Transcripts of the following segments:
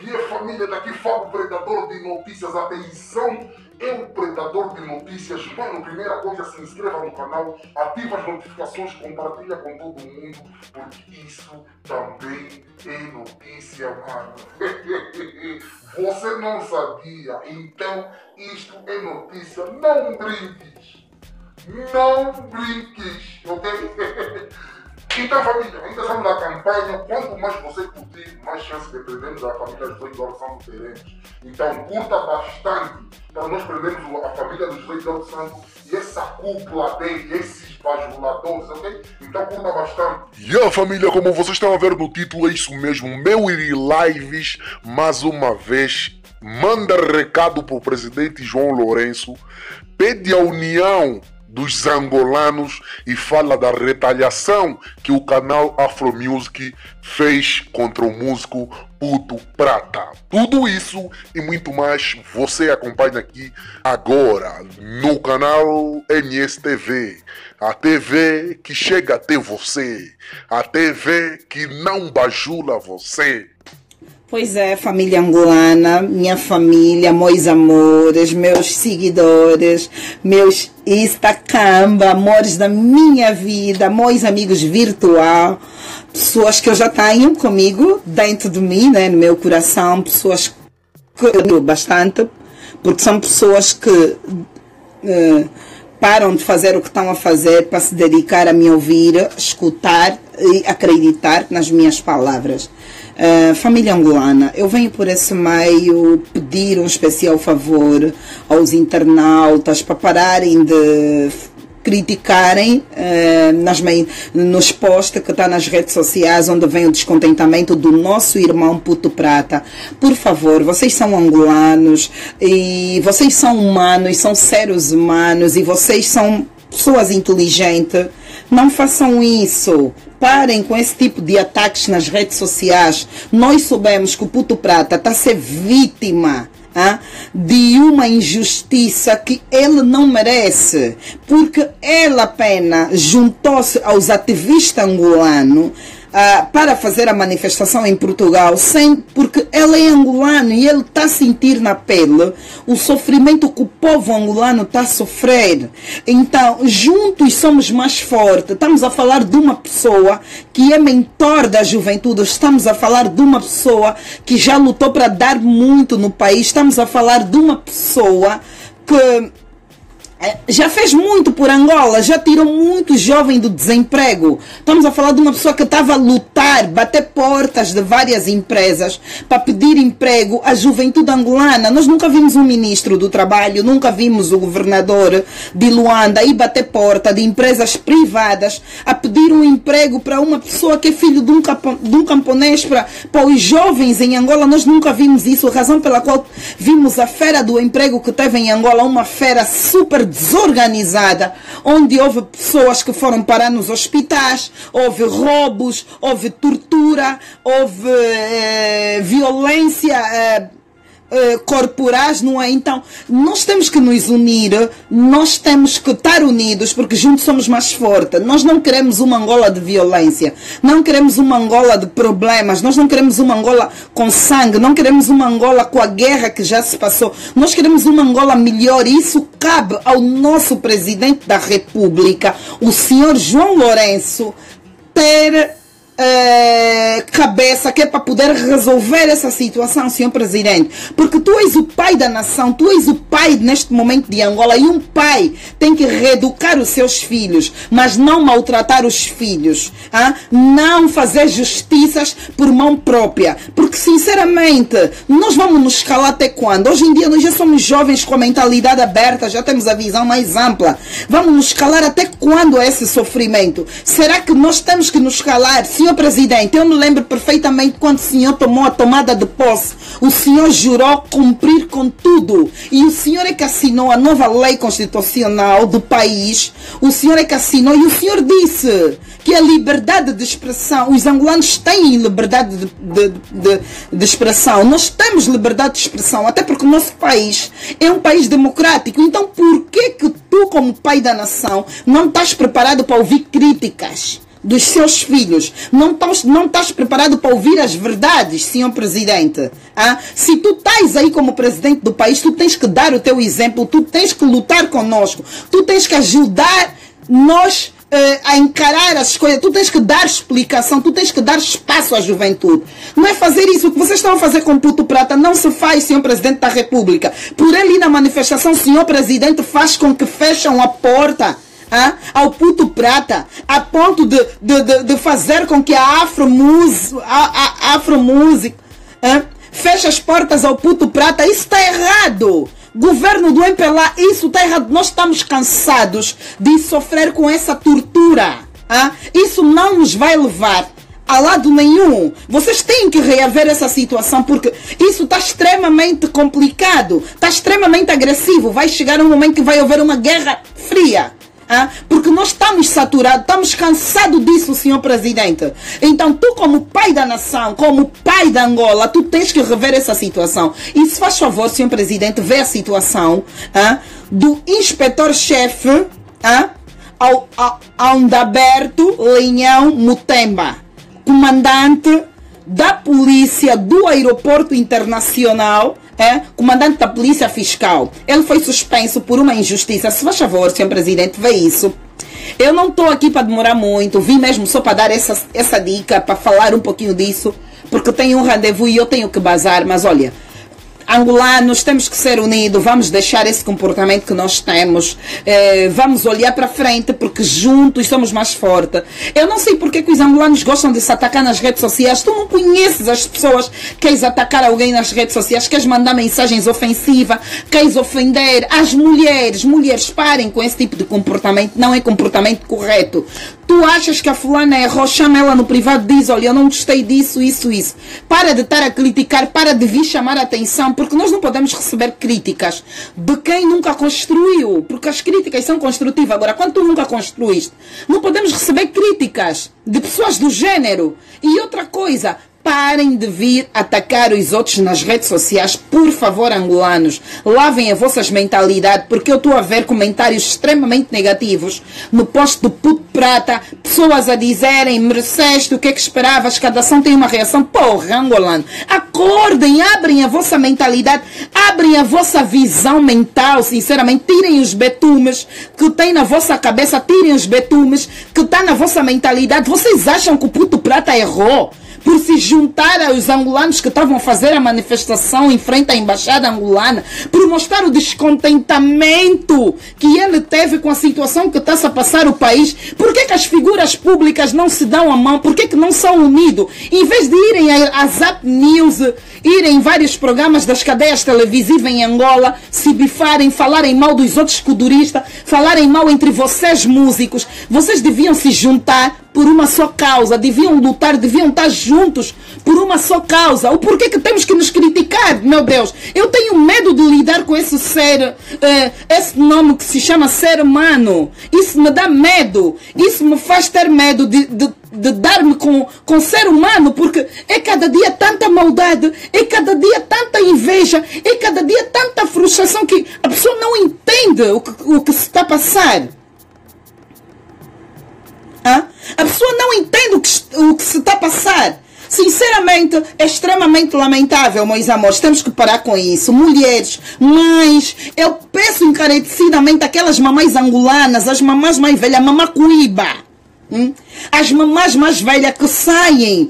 que é família daqui, fala o predador de notícias, atenção, é o predador de notícias. Mano, primeira coisa, se inscreva no canal, ativa as notificações, compartilha com todo mundo, porque isso também é notícia, mano. Você não sabia, então isto é notícia, não brinques. Não brinques, ok? Então, família, ainda estamos na campanha. Quanto mais você curtir, mais chance de prendermos a família dos Reis do Santo teremos. Então, curta bastante para nós prendermos a família dos Reis do Santo e essa cúpula dele, esses bajuladores, ok? Então, curta bastante. E a família, como vocês estão a ver no título, é isso mesmo. Meiri Lives, mais uma vez, manda recado para o presidente João Lourenço, pede a união dos angolanos e fala da retaliação que o canal Afro Music fez contra o músico Puto Prata. Tudo isso e muito mais você acompanha aqui agora no canal MSTV, a TV que chega até você, a TV que não bajula você. Pois é, família angolana, minha família, meus amores, meus seguidores, meus Instacamba, amores da minha vida, meus amigos virtual, pessoas que eu já tenho comigo, dentro de mim, né, no meu coração, pessoas que eu amo bastante, porque são pessoas que param de fazer o que estão a fazer para se dedicar a me ouvir, escutar e acreditar nas minhas palavras. Família angolana, eu venho por esse meio pedir um especial favor aos internautas para pararem de criticarem nos posts que está nas redes sociais, onde vem o descontentamento do nosso irmão Puto Prata. Por favor, vocês são angolanos e vocês são humanos, são seres humanos e vocês são pessoas inteligentes. Não façam isso. Parem com esse tipo de ataques nas redes sociais. Nós soubemos que o Puto Prata está a ser vítima de uma injustiça que ele não merece, porque ele apenas juntou-se aos ativistas angolanos para fazer a manifestação em Portugal, porque ele é angolano e ele está a sentir na pele o sofrimento que o povo angolano está a sofrer. Então, juntos somos mais fortes. Estamos a falar de uma pessoa que é mentor da juventude, estamos a falar de uma pessoa que já lutou para dar muito no país, estamos a falar de uma pessoa que já fez muito por Angola, já tirou muitos jovens do desemprego. Estamos a falar de uma pessoa que estava a lutar, bater portas de várias empresas para pedir emprego à juventude angolana. Nós nunca vimos um ministro do trabalho, nunca vimos o governador de Luanda ir bater porta de empresas privadas a pedir um emprego para uma pessoa que é filho de um camponês, para os jovens em Angola. Nós nunca vimos isso, a razão pela qual vimos a feira do emprego que teve em Angola, uma feira super desorganizada, onde houve pessoas que foram parar nos hospitais, houve roubos, houve tortura, houve violência corporais, não é? Então, nós temos que nos unir, nós temos que estar unidos, porque juntos somos mais fortes. Nós não queremos uma Angola de violência, não queremos uma Angola de problemas, nós não queremos uma Angola com sangue, não queremos uma Angola com a guerra que já se passou, nós queremos uma Angola melhor, e isso cabe ao nosso presidente da República, o senhor João Lourenço, ter cabeça, que é para poder resolver essa situação, senhor presidente, porque tu és o pai da nação, tu és o pai neste momento de Angola, e um pai tem que reeducar os seus filhos, mas não maltratar os filhos, não fazer justiças por mão própria, porque sinceramente nós vamos nos calar até quando? Hoje em dia nós já somos jovens com a mentalidade aberta, já temos a visão mais ampla. Vamos nos calar até quando esse sofrimento? Será que nós temos que nos calar? Senhor presidente, eu me lembro perfeitamente quando o senhor tomou a tomada de posse, o senhor jurou cumprir com tudo, e o senhor é que assinou a nova lei constitucional do país, o senhor é que assinou, e o senhor disse que a liberdade de expressão, os angolanos têm liberdade de expressão, nós temos liberdade de expressão, até porque o nosso país é um país democrático. Então por que tu, como pai da nação, não estás preparado para ouvir críticas? dos seus filhos. Não estás preparado para ouvir as verdades, senhor presidente. Se tu estás aí como presidente do país, tu tens que dar o teu exemplo, tu tens que lutar conosco, tu tens que ajudar nós a encarar as coisas, tu tens que dar explicação, tu tens que dar espaço à juventude. Não é fazer isso, o que vocês estão a fazer com o Puto Prata não se faz, senhor presidente da República. Por ele ir na manifestação, senhor presidente, faz com que fecham a porta ao Puto Prata, a ponto de fazer com que a afromúsica feche as portas ao Puto Prata. Isso está errado. Governo do MPLA, isso está errado. Nós estamos cansados de sofrer com essa tortura. Isso não nos vai levar a lado nenhum. Vocês têm que reaver essa situação, porque isso está extremamente complicado, está extremamente agressivo. Vai chegar um momento que vai haver uma guerra fria. Porque nós estamos saturados, estamos cansados disso, senhor presidente. Então, tu como pai da nação, como pai da Angola, tu tens que rever essa situação. E se faz favor, senhor presidente, vê a situação do inspetor-chefe Aundaberto Leão Mutemba, comandante da polícia do aeroporto internacional, comandante da polícia fiscal. Ele foi suspenso por uma injustiça. Se faz favor, senhor presidente, vê isso. Eu não estou aqui para demorar muito, vim mesmo só para dar essa dica, para falar um pouquinho disso, porque tenho um rendezvous e eu tenho que bazar. Mas olha, angolanos, temos que ser unidos, vamos deixar esse comportamento que nós temos, vamos olhar para frente, porque juntos somos mais fortes. Eu não sei porque que os angolanos gostam de se atacar nas redes sociais. Tu não conheces as pessoas, queres atacar alguém nas redes sociais, queres mandar mensagens ofensivas, queres ofender as mulheres. Mulheres, parem com esse tipo de comportamento, não é comportamento correto. Tu achas que a fulana errou, chama ela no privado, diz, olha, eu não gostei disso, isso. Para de estar a criticar, para de vir chamar a atenção, porque nós não podemos receber críticas de quem nunca construiu, porque as críticas são construtivas. Agora, quando tu nunca construíste, não podemos receber críticas de pessoas do gênero. E outra coisa, parem de vir atacar os outros nas redes sociais, por favor, angolanos. Lavem as vossas mentalidades, porque eu estou a ver comentários extremamente negativos no post do Puto Prata, pessoas a dizerem, mereceste, o que é que esperavas, cada ação tem uma reação. Porra, angolano, acordem, abrem a vossa mentalidade, abrem a vossa visão mental, sinceramente, tirem os betumes que tem na vossa cabeça, tirem os betumes que está na vossa mentalidade. Vocês acham que o Puto Prata errou por se juntar aos angolanos que estavam a fazer a manifestação em frente à embaixada angolana, por mostrar o descontentamento que ele teve com a situação que está-se a passar o país? Por que as figuras públicas não se dão a mão? Por que não são unidos? Em vez de irem à Zap News, irem em vários programas das cadeias televisivas em Angola, se bifarem, falarem mal dos outros escuduristas, falarem mal entre vocês músicos, vocês deviam se juntar por uma só causa, deviam lutar, deviam estar juntos por uma só causa. O porquê que temos que nos criticar? Meu Deus, eu tenho medo de lidar com esse ser, esse nome que se chama ser humano. Isso me dá medo, isso me faz ter medo de dar-me com ser humano, porque é cada dia tanta maldade, é cada dia tanta inveja, é cada dia tanta frustração que a pessoa não entende o que se está a passar. A pessoa não entende o que se está a passar. Sinceramente, é extremamente lamentável, meus amores. Temos que parar com isso. Mulheres, mães, eu peço encarecidamente aquelas mamães angolanas, as mamães mais velhas, a mamã Cuiba, as mamãs mais velhas que saem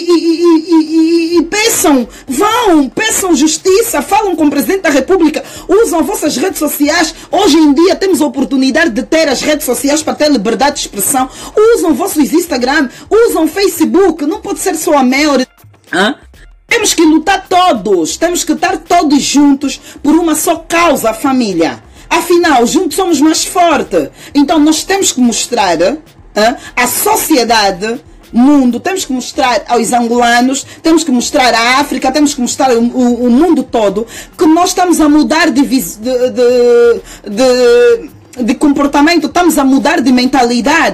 e peçam justiça, falam com o Presidente da República, usam vossas redes sociais. Hoje em dia temos a oportunidade de ter as redes sociais para ter liberdade de expressão. Usam vossos Instagram, usam Facebook, não pode ser só a Mel. Temos que lutar todos, temos que estar todos juntos por uma só causa, família. Afinal, juntos somos mais fortes. Então nós temos que mostrar a sociedade, mundo, temos que mostrar aos angolanos, temos que mostrar à África, temos que mostrar o mundo todo que nós estamos a mudar de comportamento, estamos a mudar de mentalidade,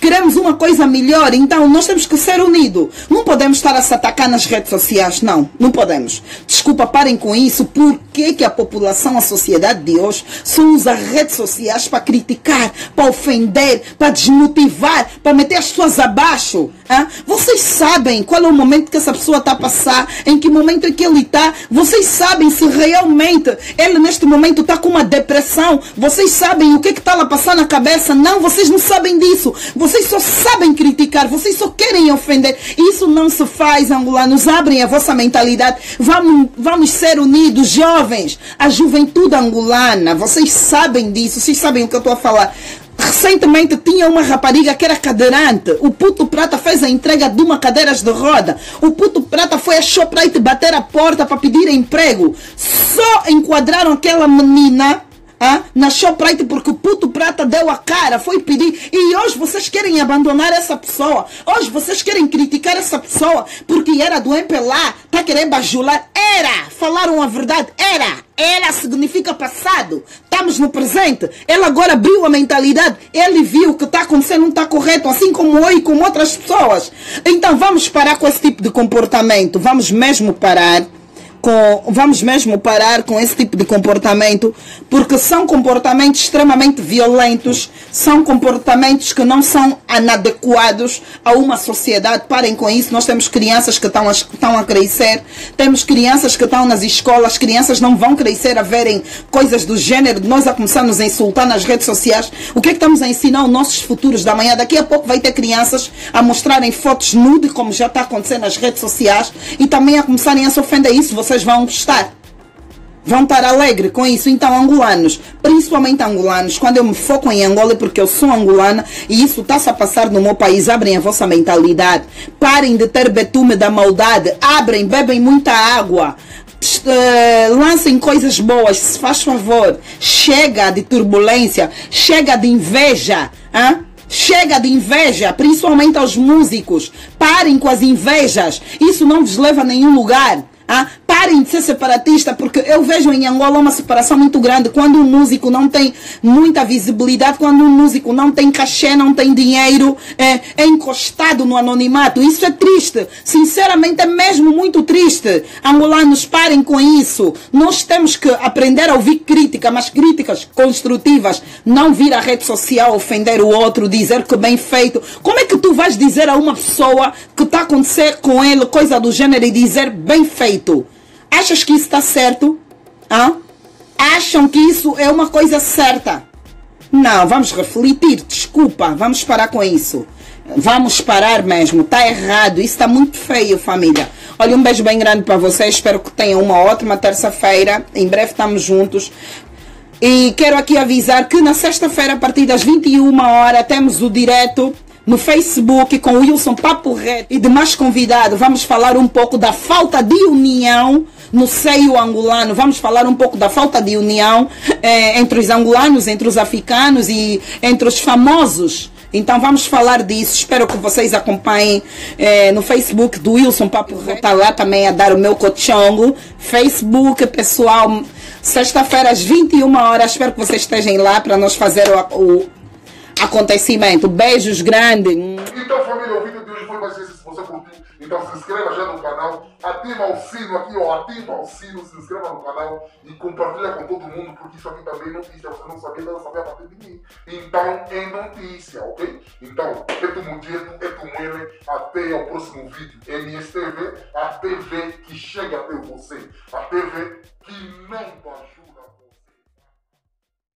queremos uma coisa melhor, então nós temos que ser unidos. Não podemos estar a se atacar nas redes sociais, não podemos. Desculpa, parem com isso. Por que a população, a sociedade de hoje só usa redes sociais para criticar, para ofender, para desmotivar, para meter as pessoas abaixo? Hein? Vocês sabem qual é o momento que essa pessoa está a passar, em que momento é que ele está? Vocês sabem se realmente ele neste momento está com uma depressão? Vocês sabem o que está a passar na cabeça? Não, vocês não sabem disso. Vocês só sabem criticar, vocês só querem ofender. Isso não se faz, angolanos. Abrem a vossa mentalidade. Vamos ser unidos, jovens. A juventude angolana, vocês sabem disso, vocês sabem o que eu estou a falar. Recentemente tinha uma rapariga que era cadeirante. O Puto Prata fez a entrega de uma cadeira de roda. O Puto Prata foi a Shoprite bater a porta para pedir emprego. Só enquadraram aquela menina na Shoprite porque o Puto Prata deu a cara, foi pedir. E hoje vocês querem abandonar essa pessoa. Hoje vocês querem criticar essa pessoa porque era do MPLA, está querendo bajular. Falaram a verdade, era significa passado. Estamos no presente. Ele agora abriu a mentalidade. Ele viu o que está acontecendo não está correto, assim como eu e como outras pessoas. Então vamos parar com esse tipo de comportamento. Vamos mesmo parar com esse tipo de comportamento, porque são comportamentos extremamente violentos, são comportamentos que não são inadequados a uma sociedade. Parem com isso. Nós temos crianças que estão a crescer, temos crianças que estão nas escolas, crianças não vão crescer a verem coisas do gênero, de nós a começarmos a insultar nas redes sociais. O que é que estamos a ensinar aos nossos futuros da manhã? Daqui a pouco vai ter crianças a mostrarem fotos nude, como já está acontecendo nas redes sociais, e também a começarem a se ofender. Isso vocês vão gostar. Vão estar alegres com isso. Então, angolanos, principalmente angolanos, quando eu me foco em Angola é porque eu sou angolana e isso está-se a passar no meu país. Abrem a vossa mentalidade. Parem de ter betume da maldade. Bebem muita água. Lancem coisas boas, se faz favor. Chega de turbulência. Chega de inveja. Chega de inveja, principalmente aos músicos. Parem com as invejas. Isso não vos leva a nenhum lugar. Parem de ser separatista, porque eu vejo em Angola uma separação muito grande. Quando um músico não tem muita visibilidade, quando um músico não tem cachê, não tem dinheiro, é encostado no anonimato. Isso é triste. Sinceramente, é mesmo muito triste. Angolanos, parem com isso. Nós temos que aprender a ouvir crítica, mas críticas construtivas. Não vir à rede social ofender o outro, dizer que bem feito. Como é que tu vais dizer a uma pessoa que está a acontecer com ele coisa do gênero e dizer bem feito? Achas que isso está certo? Acham que isso é uma coisa certa? Não, vamos refletir. Desculpa, vamos parar com isso. Vamos parar mesmo. Está errado. Isso está muito feio, família. Olha, um beijo bem grande para vocês. Espero que tenham uma ótima terça-feira. Em breve estamos juntos. E quero aqui avisar que na sexta-feira, a partir das 21 horas, temos o direto no Facebook com o Wilson Papo Reto e demais convidados. Vamos falar um pouco da falta de união no seio angolano. Vamos falar um pouco da falta de união entre os angolanos, entre os africanos e entre os famosos. Então vamos falar disso. Espero que vocês acompanhem no Facebook do Wilson Papo Reto. Está lá também a dar o meu cochongo. Facebook, pessoal, sexta-feira às 21 horas. Espero que vocês estejam lá para nós fazer o acontecimento. Beijos grandes. Então, família, o vídeo de hoje foi mais esse. Se você curtiu, então se inscreva já no canal, ativa o sino aqui, ativa o sino, se inscreva no canal e compartilha com todo mundo, porque isso aqui também é notícia. Você não sabia, deve saber a partir de mim. Então, é notícia, ok? Então, é tu mujeto, é tu mulher. Até o próximo vídeo. MSTV, a TV que chega até você. A TV